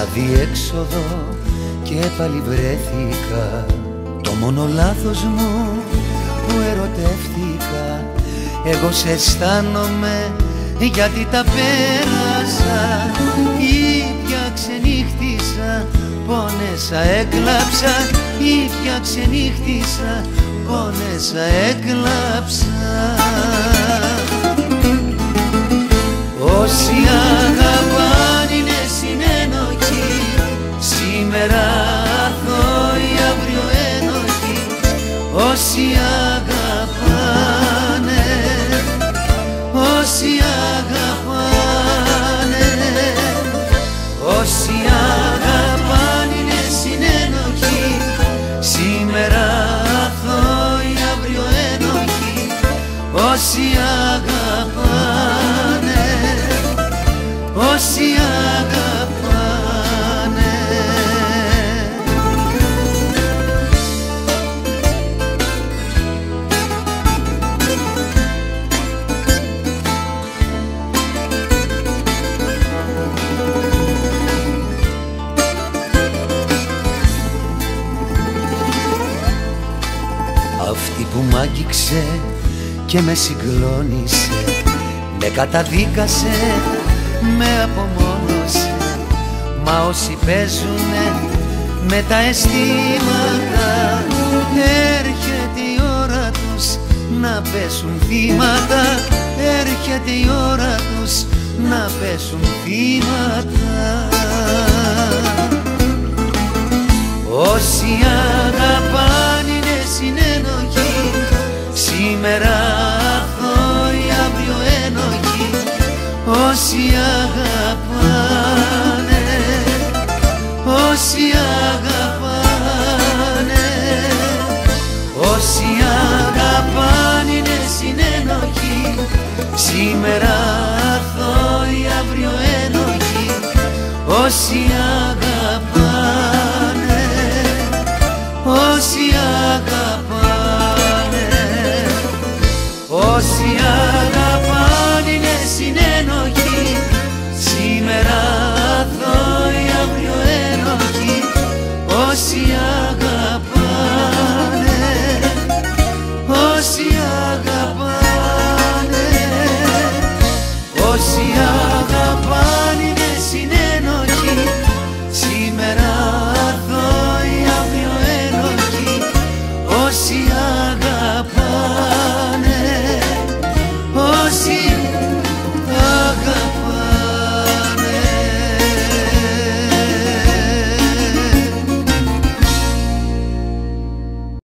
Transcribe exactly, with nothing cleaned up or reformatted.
αδιέξοδο και πάλι βρέθηκα. Το μόνο λάθος μου που ερωτεύτηκα. Εγώ σε αισθάνομαι γιατί τα πέρασα. Ήπια ξενύχτησα, πόνεσα, έκλαψα. Ήπια ξενύχτησα, πόνεσα, έκλαψα. Όσοι αγαπάνε είναι συνένοχοι, σήμερα αθώοι, αύριο ένοχοι. Όσοι αγαπάνε, όσοι αγαπάνε, όσοι αγαπάνε είναι συνένοχοι, σήμερα αθώοι, αύριο ένοχοι. Όσοι αγαπάνε, όσοι αγαπάνε. Αυτή που μ' άγγιξε και με συγκλώνησε, με καταδίκασε, με απομόνωσε. Μα όσοι παίζουνε με τα αισθήματα, έρχεται η ώρα τους να πέσουν θύματα. Έρχεται η ώρα τους να πέσουν θύματα. Όσοι αγαπάνε είναι συνένοχοι, σήμερα αθώοι, αύριο ένοχοι. Όσοι αγαπάνε, όσοι αγαπάνε, όσοι αγαπάνε είναι συνένοχοι, σήμερα αθώοι, αύριο ένοχοι. Όσοι αγαπάνε, όσοι αγαπάνε, όσοι αγαπάνε είναι συνένοχοι, σήμερα αθώοι, αύριο ένοχοι. Όσοι αγαπάνε, όσοι αγαπάνε, όσοι αγαπάνε είναι συνένοχοι, σήμερα αθώοι, αύριο ένοχοι. Όσοι αγαπάνε, όσοι